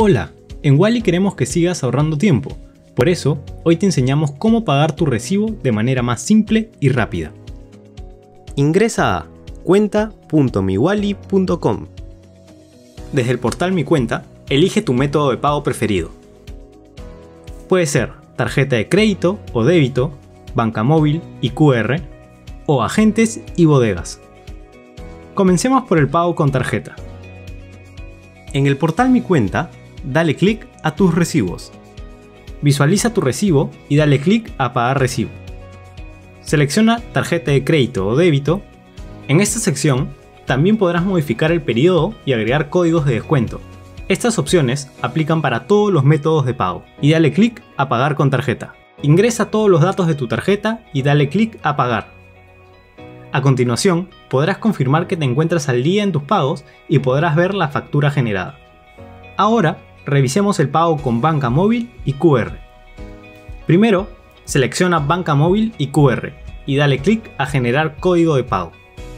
Hola, en Wally queremos que sigas ahorrando tiempo. Por eso, hoy te enseñamos cómo pagar tu recibo de manera más simple y rápida. Ingresa a cuenta.miwally.com. Desde el portal Mi Cuenta, elige tu método de pago preferido. Puede ser tarjeta de crédito o débito, banca móvil y QR, o agentes y bodegas. Comencemos por el pago con tarjeta. En el portal Mi Cuenta, dale clic a tus recibos. Visualiza tu recibo y dale clic a Pagar recibo. Selecciona tarjeta de crédito o débito. En esta sección también podrás modificar el periodo y agregar códigos de descuento. Estas opciones aplican para todos los métodos de pago y dale clic a Pagar con tarjeta. Ingresa todos los datos de tu tarjeta y dale clic a Pagar. A continuación, podrás confirmar que te encuentras al día en tus pagos y podrás ver la factura generada. Ahora, revisemos el pago con banca móvil y QR. Primero, selecciona banca móvil y QR y dale clic a generar código de pago.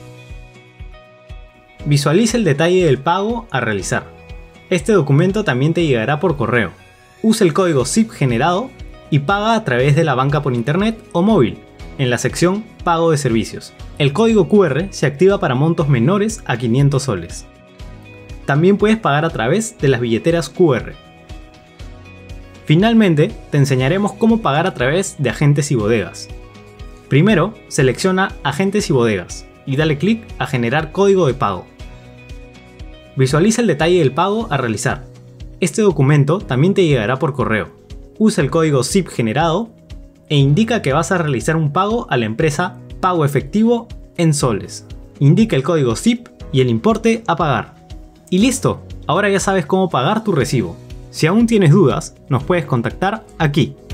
Visualiza el detalle del pago a realizar. Este documento también te llegará por correo. Usa el código ZIP generado y paga a través de la banca por internet o móvil, en la sección Pago de servicios. El código QR se activa para montos menores a 500 soles. También puedes pagar a través de las billeteras QR. Finalmente, te enseñaremos cómo pagar a través de agentes y bodegas. Primero, selecciona Agentes y bodegas y dale clic a Generar código de pago. Visualiza el detalle del pago a realizar. Este documento también te llegará por correo. Usa el código ZIP generado e indica que vas a realizar un pago a la empresa Pago Efectivo en soles. Indica el código ZIP y el importe a pagar. Y listo, ahora ya sabes cómo pagar tu recibo. Si aún tienes dudas, nos puedes contactar aquí.